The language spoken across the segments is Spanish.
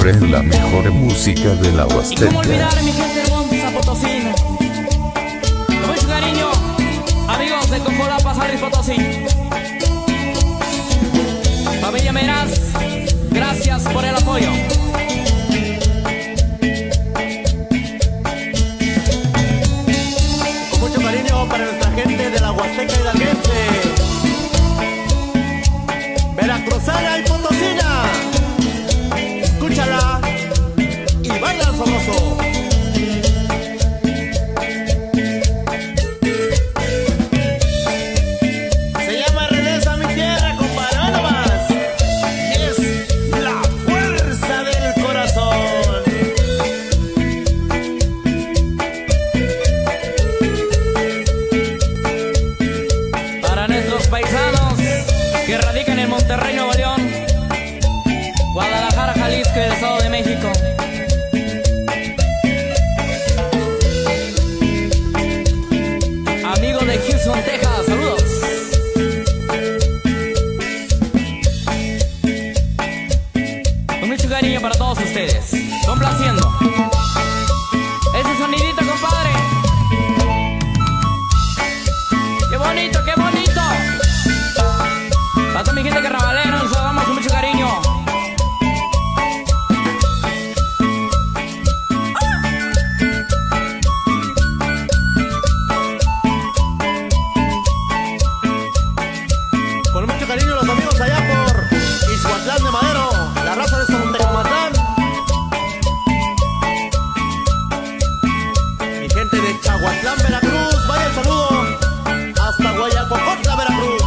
siempre la mejor música de la Y cómo Huasteca. olvidar mi gente hermosa potosina. Con mucho cariño, amigos de Cojolapa, San Luis Potosí. Familia Meraz, gracias por el apoyo. Con mucho cariño para nuestra gente de la Huasteca y la gente veracruzana y potosina. Escúchala y baila sabroso. Se llama Regresa a mi tierra, compadre, ve nomás. Es la fuerza del corazón. Para nuestros paisanos que radican en Monterrey, Nuevo León, Guadalajara, Jalisco y el Estado de México. Amigos de Houston, Texas, saludos. Con mucho cariño para todos ustedes, complaciendo. Ese sonidito, compadre. ¡Qué bonito, qué bonito! Para toda mi gente que rabalera, nos saludamos con mucho cariño. Con mucho cariño los amigos allá por Ixhuatlán de Madero, la raza de Sontecomatlán. Mi gente de Chahuatlán, Veracruz, vaya el saludo hasta Guayacocotla, Veracruz.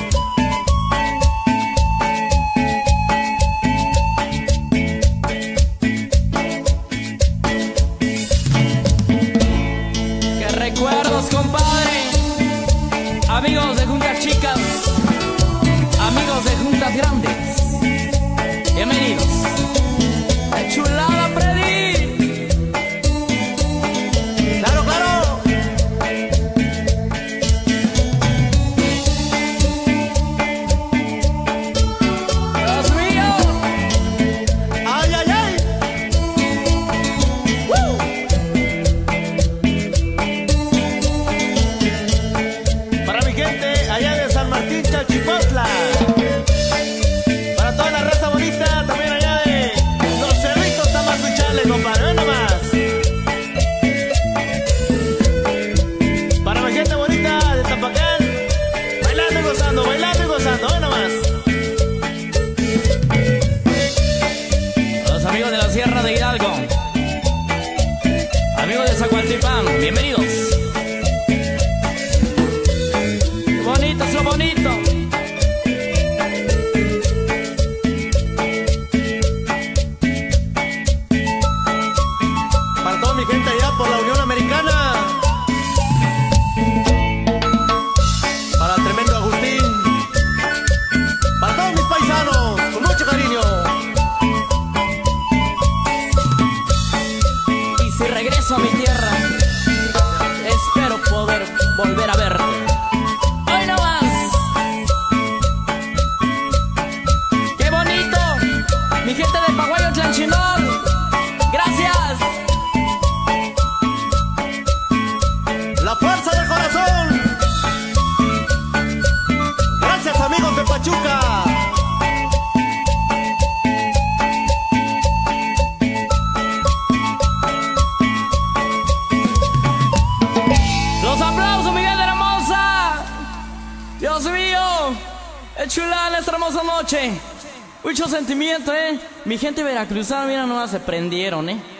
¡Qué recuerdos, compadre! Amigos de juntas chicas, amigos de juntas grandes, bienvenidos. ¡Qué chulada, Freddy! ¡Claro, claro! ¡Dios mío! ¡Ay, ay, ay! ¡Woo! Para mi gente allá de San Martín, Chalchipotla. Para toda la raza bonita, también allá de Los Cerritos, Tamazunchale, compadre, ve nomás. Para mi gente bonita de Tapacán, bailando y gozando, ve nomás. Los amigos de la Sierra de Hidalgo, amigos de Zacualtipán, bienvenidos. ¡Qué bonito es lo bonito! Para toda mi gente allá por la Unión Americana. Para el tremendo Agustín. Para todos mis paisanos, con mucho cariño. Y si regreso a mi tierra, espero poder volver a verte. ¡Hoy no más! ¡Qué bonito! Mi gente de Paguayo, Tlanchinol, gracias. La fuerza del corazón. Gracias, amigos de Pachuca. Los aplausos, Miguel de Hermosa. Dios mío, es chulada esta hermosa noche. Mucho sentimiento, Mi gente veracruzana, mira, nomás se prendieron,